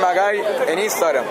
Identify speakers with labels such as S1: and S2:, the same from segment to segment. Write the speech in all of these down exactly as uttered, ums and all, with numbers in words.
S1: Macay en Instagram.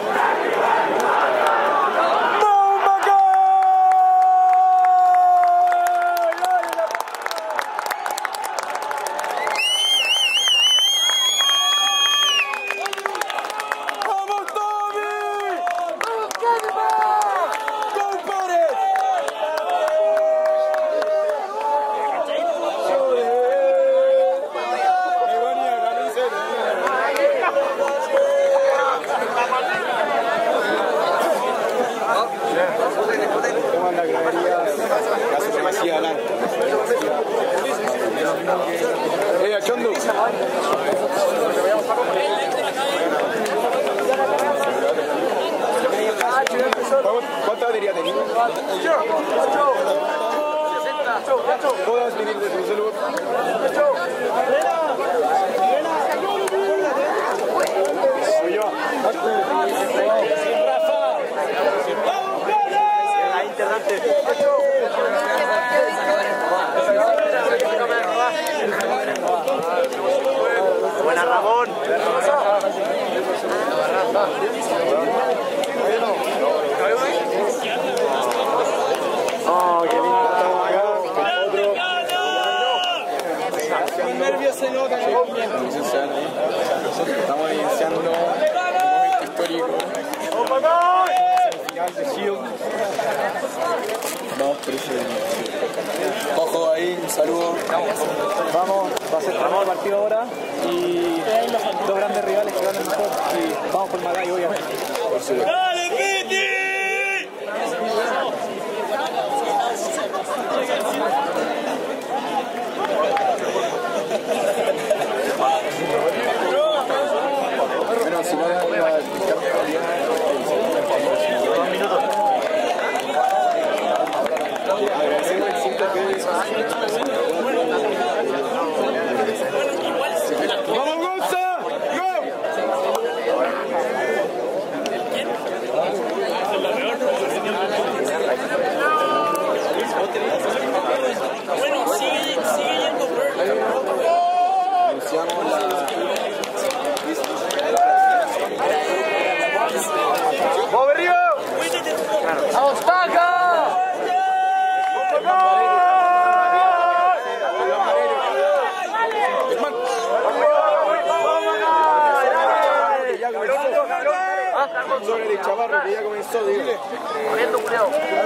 S2: Eh, Achondo. ¿Cuánta batería tenés? ¿Puedes venir de tu celular? Soy yo.
S3: Buena, Ramón.
S2: Oh, qué lindo. Estamos acá. Otro.
S4: Con nervios se nota.
S2: Estamos iniciando un momento histórico. Final de Shield. Vamos por ese. Ojo ahí, un saludo. Vamos, va a ser tremendo partido ahora. Y dos grandes rivales que ganan mejor. Y vamos por Macay, obviamente. Por supuesto.
S4: ¡Dale, Piti!
S2: Bueno, si no, la dos minutos. Agradecemos el cinco P. ¡Vamos, Gonza! ¡Go!
S4: Bueno, sigue, sigue yendo Bird.
S2: Anunciamos la... ¡Vamos arriba!
S3: ¡Vamos, Paca!
S2: Sobre el chavarro que ya comenzó, dile.
S3: Corriendo, cuidado.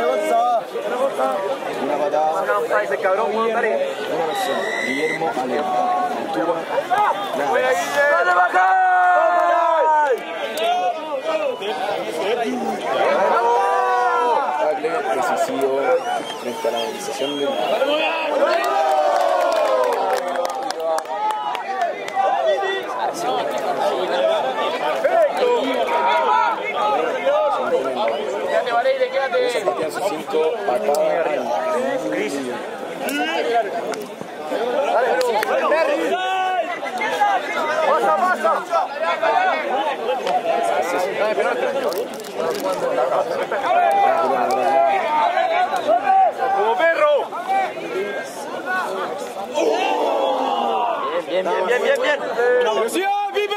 S2: Una patada.
S3: Ese cabrón, Juan Mari.
S2: Una persona. Guillermo Alem. Tuba.
S3: ¡Dale, baja!
S2: Tacle decisivo frente a la movilización del...
S3: Quédate, Valeire, quédate.
S2: Sebastián sus cinco patadas.
S3: ¡Pasa, pasa! ¡Como perro! Bien, bien, bien, bien, bien.
S2: ¡Velocidad, Pipe!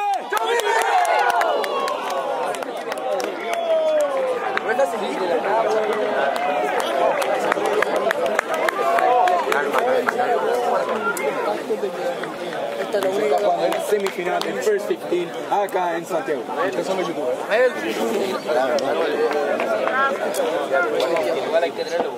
S2: Esta es la única cuando en semifinal del First quince acá en Santiago. Estos son los youtubers.
S3: Igual hay que tenerlo.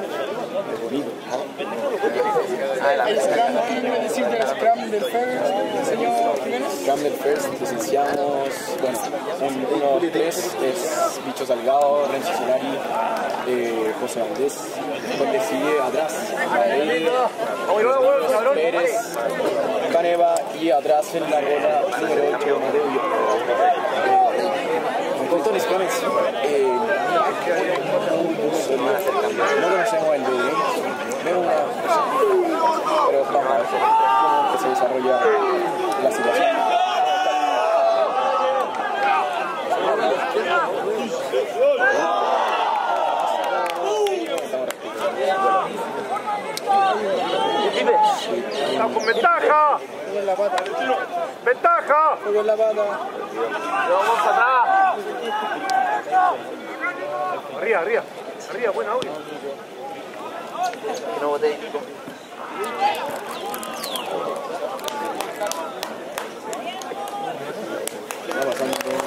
S4: El Scrum, ¿qué quiere decir del Scrum del First, señor Jiménez?
S2: Scrum del First, licenciamos, bueno, un uno tres es Bicho Salgado, Renzo Solari, eh, José Valdés, donde sigue atrás, Rodríguez, Pérez, Caneva y atrás en la bola número ocho, Mateo Villa. En cuanto a los scrums, eh, no conocemos el de vemos una pero vamos a ver cómo se desarrolla la situación.
S3: ¡Está con ventaja! ¡Ventaja!
S4: Juego en la pata.
S3: Vamos atrás. Arriba, arriba. Arriba, buena audio. Que no boté.
S2: Va pasando todo.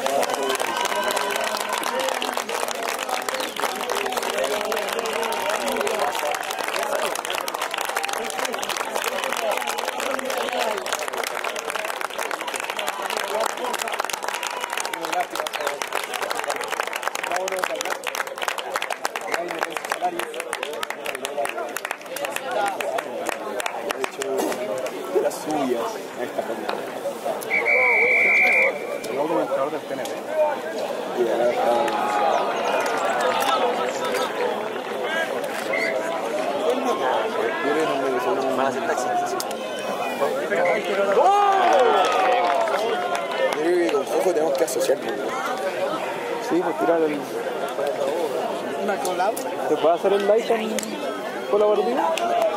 S2: Tenemos que asociarnos. Sí, pues tirar el...
S4: Una collab.
S2: ¿Se puede hacer el live con colaborativo? ¿No?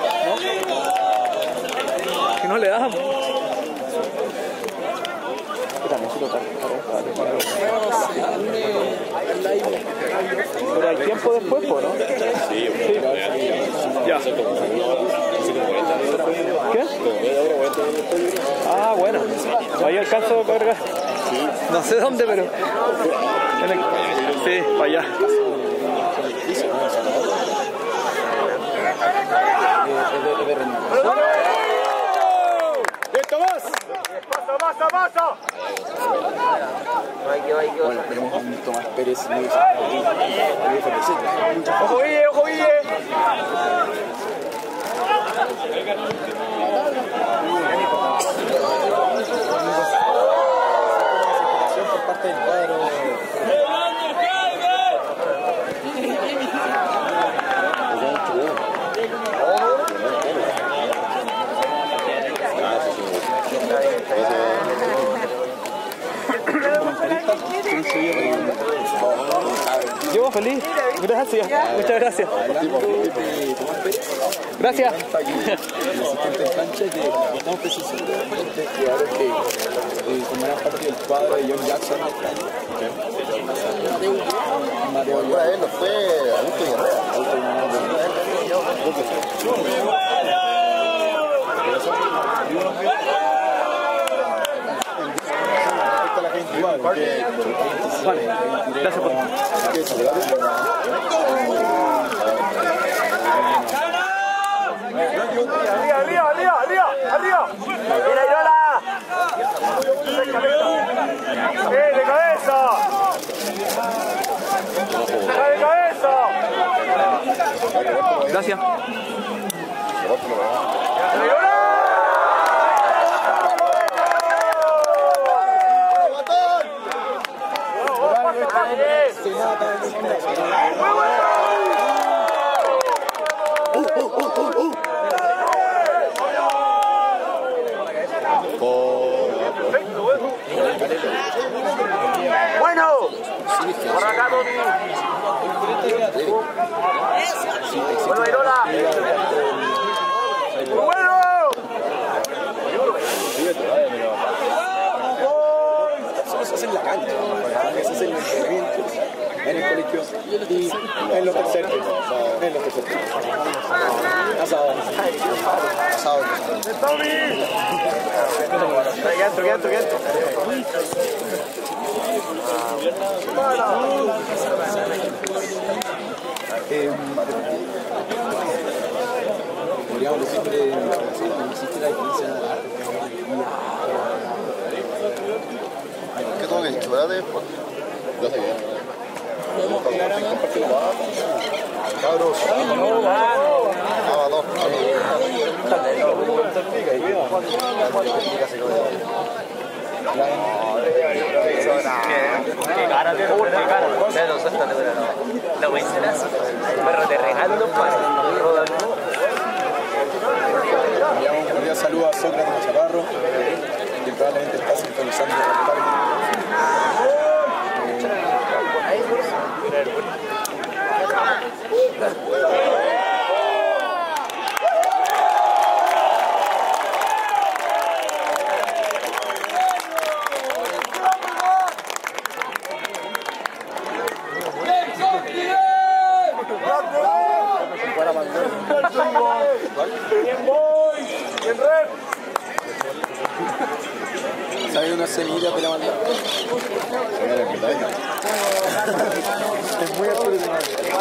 S2: Que no le damos. Que también se lo para
S4: El live.
S2: Pero hay tiempo después, ¿no?
S1: Sí,
S2: sí. Ya. ¿Qué? Ah, bueno. Ahí alcanzo a cargar. No sé dónde, pero... Sí, para allá.
S3: ¡Listo, más! ¡Pasa, pasa, pasa!
S2: Bueno, tenemos un Tomás Pérez.
S3: ¡Ojo, Guille, ojo, Guille!
S2: Por parte del cuadro. Llevo feliz. Gracias. Muchas gracias. Gracias. Como era parte del cuadro de John Jackson, Mateo
S1: Una vez no fue Augusto
S2: Vale, gracias por...
S3: ¡Arriba, arriba, arriba, arriba! ¡Arriba! ¡Mira, Irola! ¡Eh, de cabeza! ¡De cabeza!
S2: Gracias.
S3: Bueno, por acá, Tony. Bueno, Irola. Bueno.
S2: Eso se hace en la cancha, eso se hace en el entrenamiento, en el colegio y en los terceros. En los terceros. Asado. Asado.
S3: Que entro, que entro, que entro.
S2: Podríamos decir que no existe la diferencia.
S1: ¿Qué tengo que decir? ¿Verdad? Yo sé que... Cabros. Ah, dos.
S3: Qué cara, qué cara. No, suéltate, no. No, mencionas. Perro, te regalo los pares.
S2: Un cordial saludo a Sócrates Chaparro, que probablemente está sintonizando el parque. semillas de la maldad. Es muy absoluto.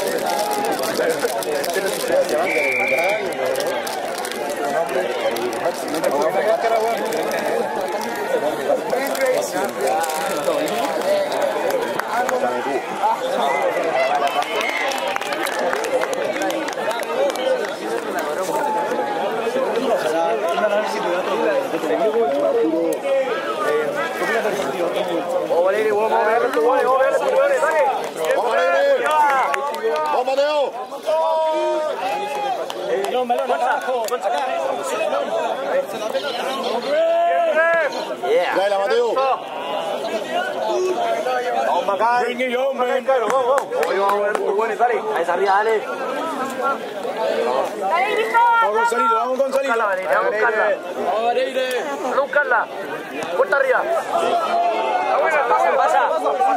S3: Vamos, Valeri, vamos a ver tu gol, vamos a ver tu gol, dale.
S1: ¡Vamos, Valeri! ¡Vamos, Mateo!
S2: Balón, balón, abajo.
S1: ¡Dale, Mateo!
S3: Vamos, Macay. Venga, hombre. Vamos, vamos. Hoy vamos a ver tu gol, dale. A esa arriba, dale.
S2: Vamos, Gonzalito, vamos, Gonzalito.
S3: Vamos a buscarla. Vamos a buscarla. Puerta arriba. Pasa, pasa.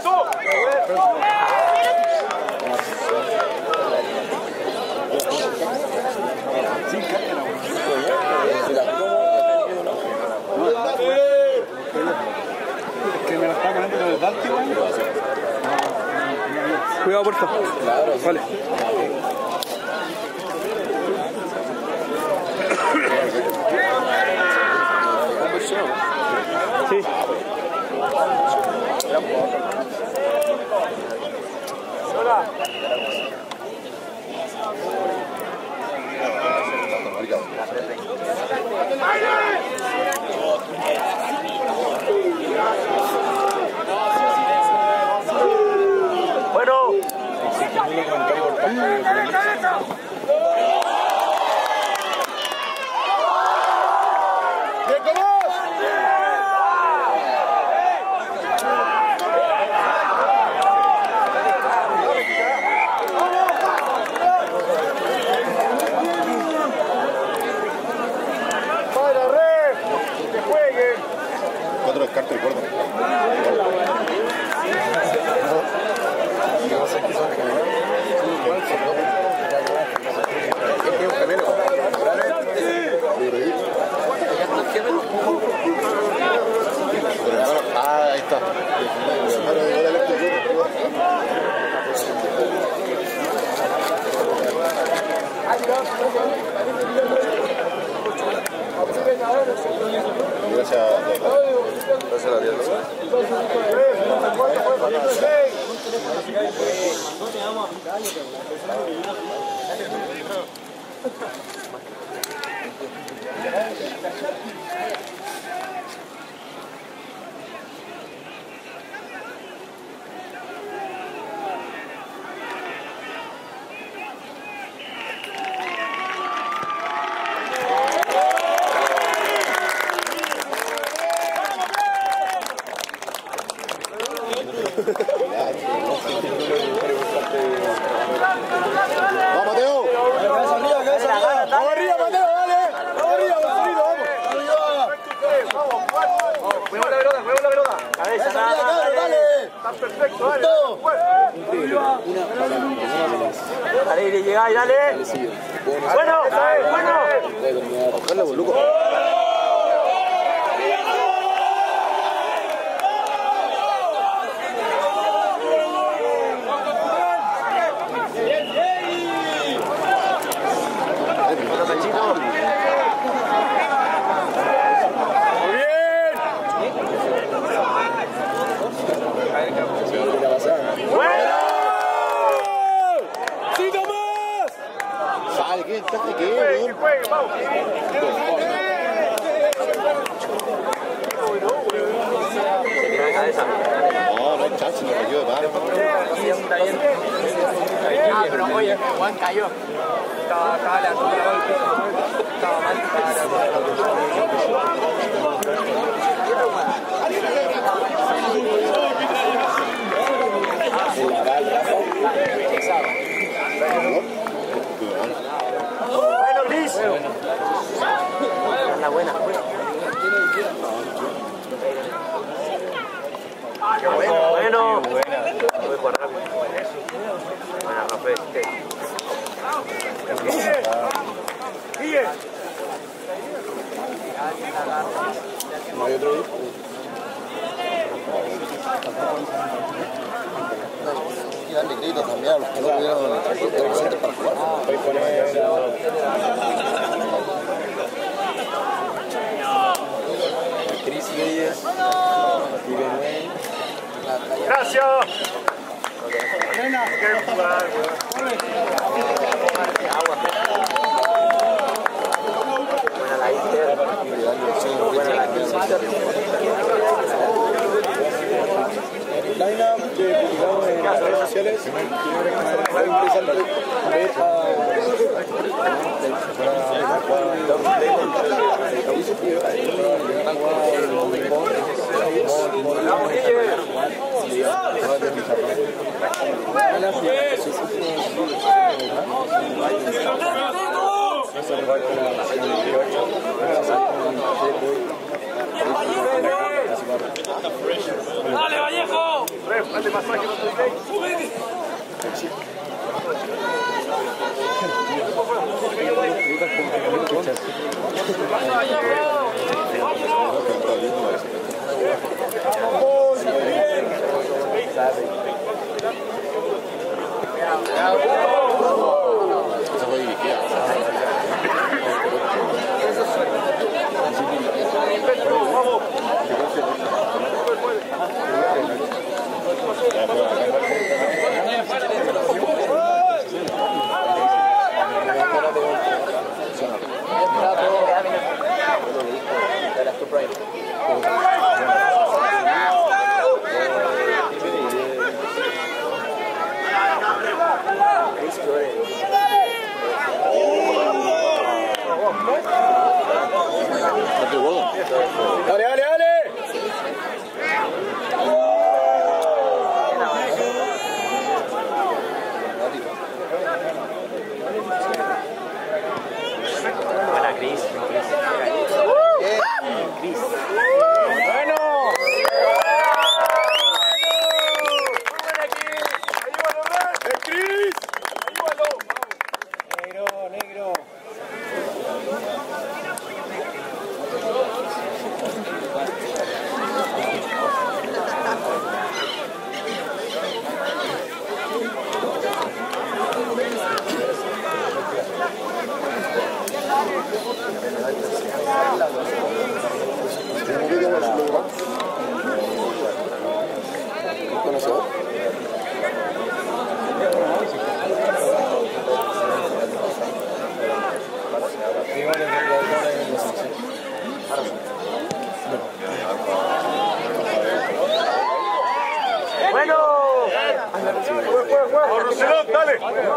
S2: Que me la está ganando con el Dalti, güey. Cuidado, por favor. Vale. Sí.
S3: Bueno.
S1: Cuatro descartes y cuerda. Ah, ahí está. Gracias. Gracias a Dios. ¡Vamos, Mateo!
S2: Cabeza arriba, cabeza arriba.
S1: ¡Vamos arriba, Mateo! ¡Dale! ¡Vamos arriba, Gonzalito! ¡Vamos!
S3: Cuidado la pelota, cuidado la pelota. Cabeza,
S1: ¡Cabeza arriba, cabrón! ¡Dale!
S3: Está perfecto, dale. Dale, le llegáis, dale. Bueno, bueno.
S1: ¡Ojalá, boludo! ¿Qué? ¿Qué? No, no hay chance, me cayó de padre.
S3: Ah, pero oye, Juan cayó. Estaba, estaba la golpe. Estaba mal. Bueno, Luis. La buena. Qué bueno, bueno. Voy a jugar rápido. Buena, Rafael. Sigue.
S2: ¿No hay otro?
S1: darle crédito también a los que no pudieron presentes para jugar.
S2: Voy a poner Cris Reyes, Ibenue.
S3: Gracias.
S5: Buena la Inter. Buena la Inter.
S2: Line-up que publicamos en las redes sociales. Fue interesante ver
S3: ¡Dale, Vallejo! Dale masaje, no te
S1: Esa fue dirigida.
S2: ¡Dale, dale, dale!
S5: Buena Cris. Cris.
S2: ¡Bueno!
S1: ¡El Cris!
S2: Negro, negro.
S1: ¿Conocedor?
S3: ¡Bueno! ¡Roselón, dale!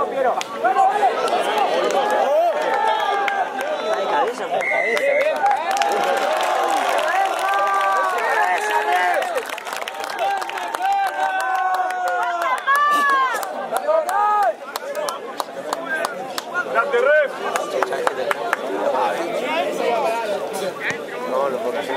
S5: Hay cabeza, hay cabeza.
S3: ¡Grande ref!
S5: No, lo puedo hacer.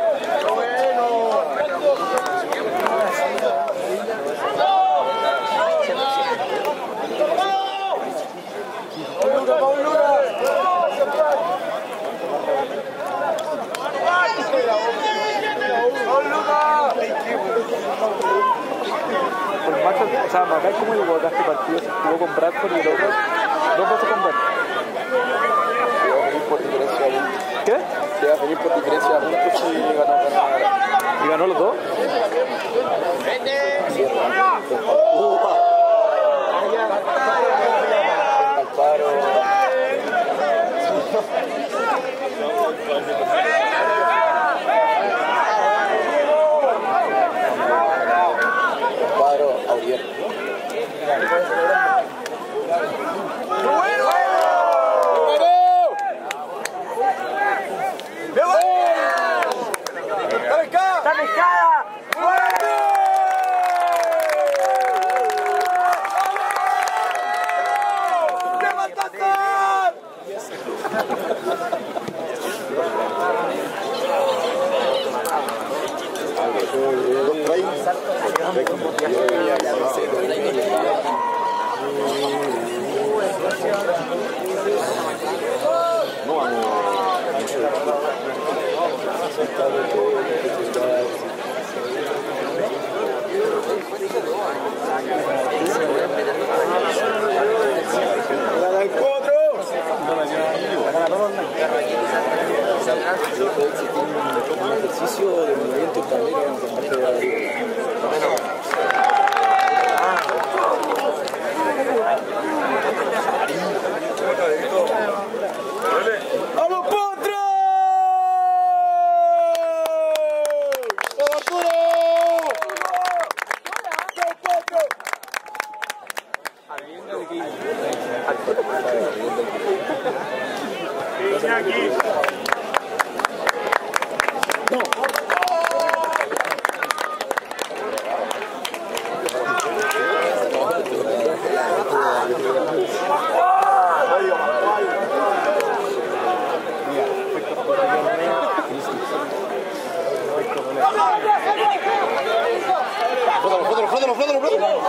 S2: Por macho, o sea, Macay como llegó acá a este partido, se jugó con Bradford y el otro, dos veces con Bradford.
S1: Se va a venir por diferencia de puntos.
S2: ¿Qué?
S1: Se va a venir por diferencia de puntos y ganó a ganar.
S2: ¿Y ganó los dos?
S1: Alfaro. Alfaro, Aurier.
S3: ¡Está pescada! Iñaki.
S5: Flótalo, flótalo, flótalo, flótalo.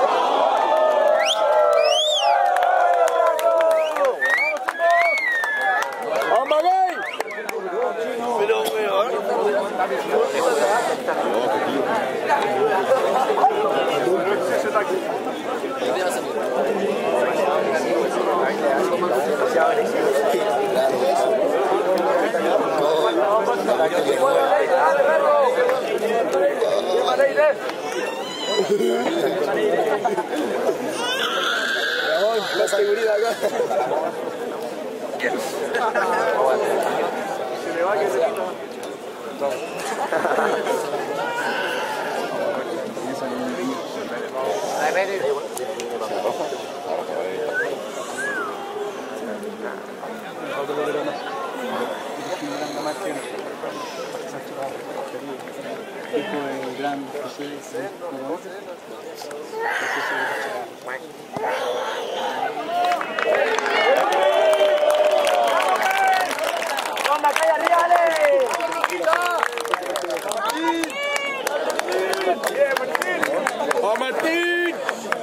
S1: La seguridad acá.
S3: Se le va que se quita.
S1: ¡A Martín!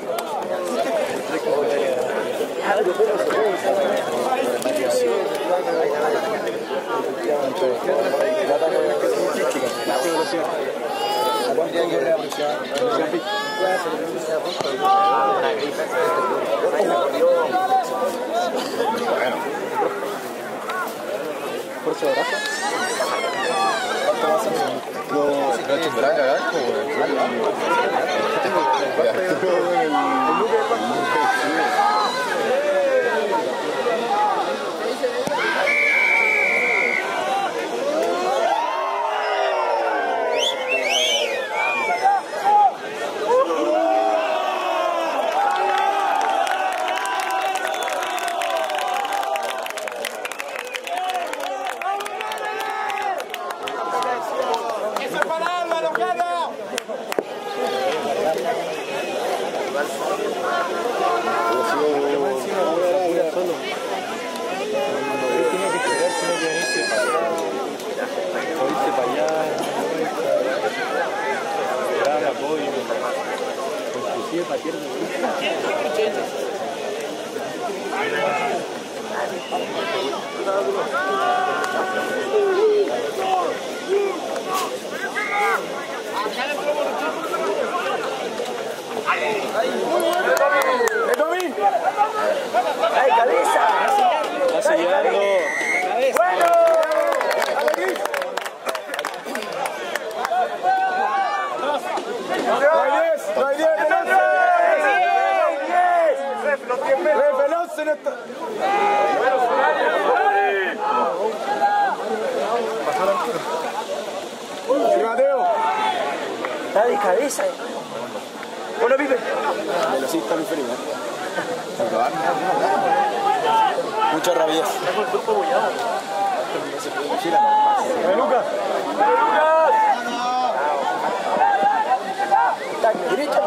S2: ¿Por su brazo?
S5: No, no chumbrán acá,
S3: ¡Ay, cabeza!
S2: Está sellando.
S3: ¡Bueno! Está de cabeza. Bueno, Pipe.
S1: Velocista preferido. Mucha rabia.
S3: Lucas. Está derecha.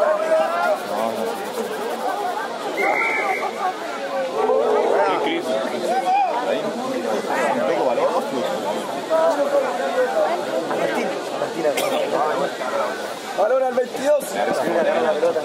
S1: Balón al veintidós.
S3: La pelota.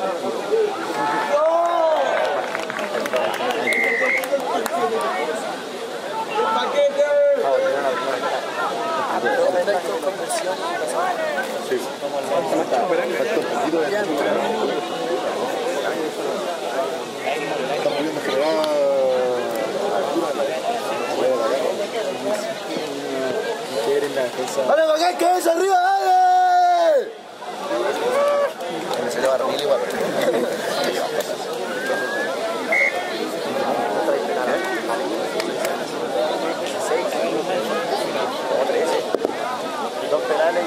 S1: ¡Dale, Bagay, que es arriba, dale!
S5: Se le va a reunir igual.
S3: Dos penales.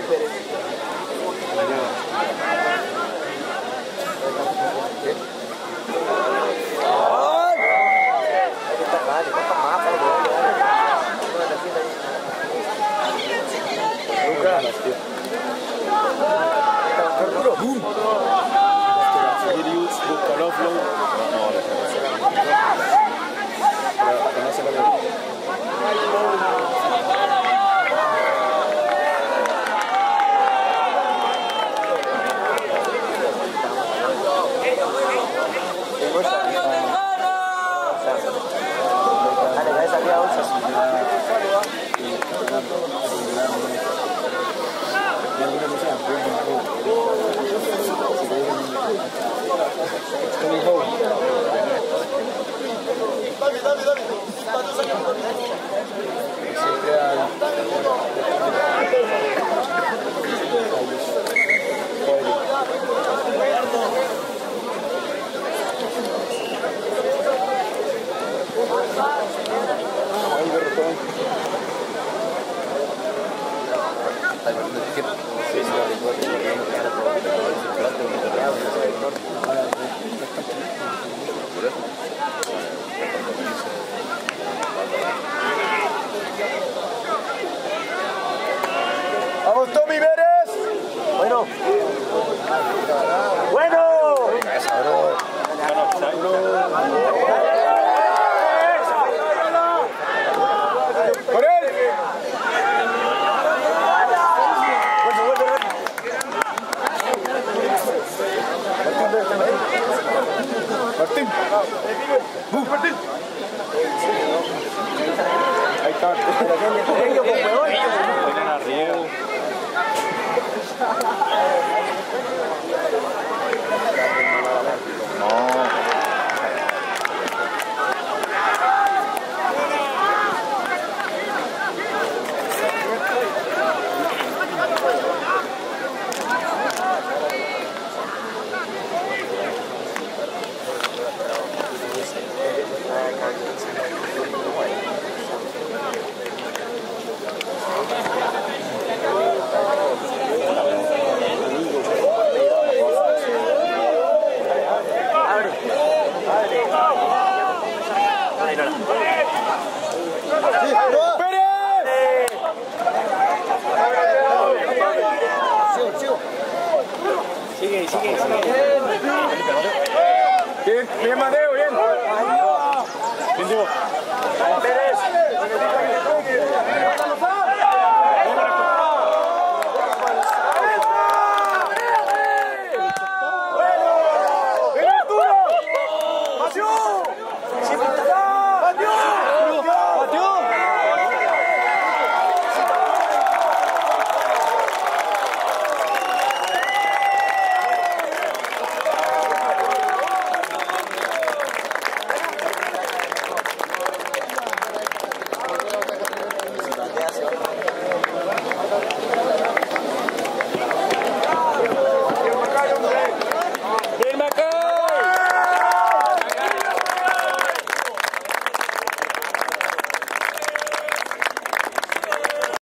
S1: Vamos, Tommy Vélez. Bueno. Bueno. Con él. Martín. Uh, Martín. Ahí está. Ellos, campeón. Tienen a Riego. Sigue, sigue, sigue. Bien, bien,